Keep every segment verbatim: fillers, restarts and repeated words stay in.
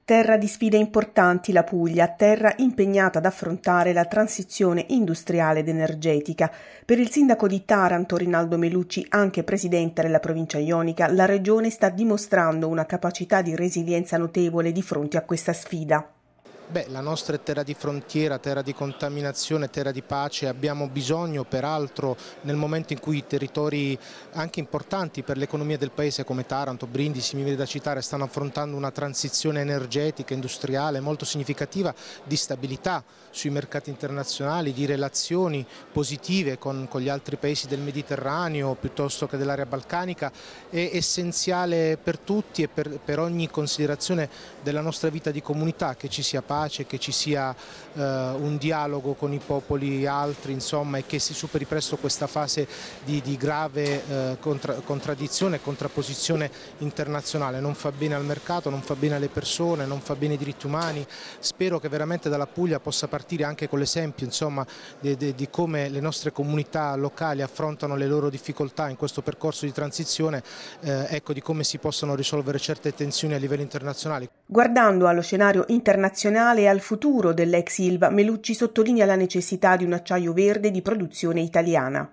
Terra di sfide importanti la Puglia, terra impegnata ad affrontare la transizione industriale ed energetica. Per il sindaco di Taranto, Rinaldo Melucci, anche presidente della provincia ionica, la regione sta dimostrando una capacità di resilienza notevole di fronte a questa sfida. Beh, la nostra è terra di frontiera, terra di contaminazione, terra di pace. Abbiamo bisogno, peraltro, nel momento in cui territori anche importanti per l'economia del paese come Taranto, Brindisi, mi viene da citare, stanno affrontando una transizione energetica, industriale molto significativa, di stabilità sui mercati internazionali, di relazioni positive con, con gli altri paesi del Mediterraneo piuttosto che dell'area balcanica, è essenziale per tutti e per, per ogni considerazione della nostra vita di comunità che ci sia pace, che ci sia eh, un dialogo con i popoli altri, insomma, e che si superi presto questa fase di, di grave eh, contra, contraddizione e contrapposizione internazionale. Non fa bene al mercato, non fa bene alle persone, non fa bene ai diritti umani. Spero che veramente dalla Puglia possa partire anche con l'esempio, insomma, di, di, di come le nostre comunità locali affrontano le loro difficoltà in questo percorso di transizione, eh, ecco, di come si possono risolvere certe tensioni a livello internazionale. Guardando allo scenario internazionale e al futuro dell'ex Ilva, Melucci sottolinea la necessità di un acciaio verde di produzione italiana.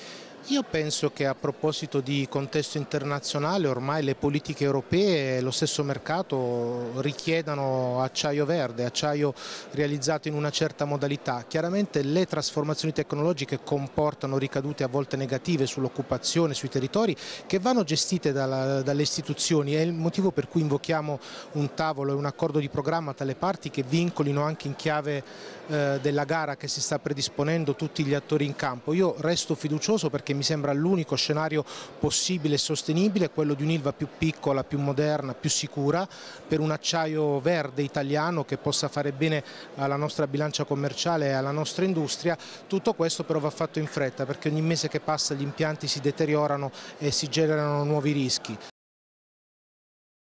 Io penso che a proposito di contesto internazionale ormai le politiche europee e lo stesso mercato richiedano acciaio verde, acciaio realizzato in una certa modalità. Chiaramente le trasformazioni tecnologiche comportano ricadute a volte negative sull'occupazione, sui territori, che vanno gestite dalla, dalle istituzioni. È il motivo per cui invochiamo un tavolo e un accordo di programma tra le parti che vincolino anche in chiave eh, della gara che si sta predisponendo tutti gli attori in campo. Io resto fiducioso perché mi sembra l'unico scenario possibile e sostenibile, quello di un'Ilva più piccola, più moderna, più sicura, per un acciaio verde italiano che possa fare bene alla nostra bilancia commerciale e alla nostra industria. Tutto questo però va fatto in fretta perché ogni mese che passa gli impianti si deteriorano e si generano nuovi rischi.